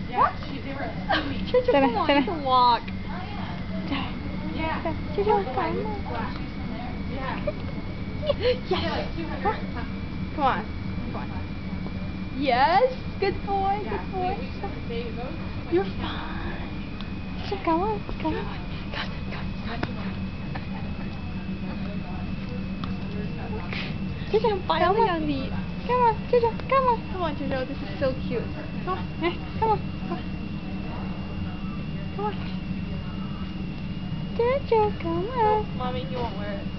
What? Churchill, come on, you can walk. Yeah. Churchill, come on. Yes. Come on. Come on. Yes. Good boy. Good boy. You're fine. So come on. Come on. Churchill, finally on the. Come on, Churchill. Come on. Come on, Churchill. This is so cute. Come on. Come on. Come on. Come on. Churchill, come on. Mommy, you won't wear it.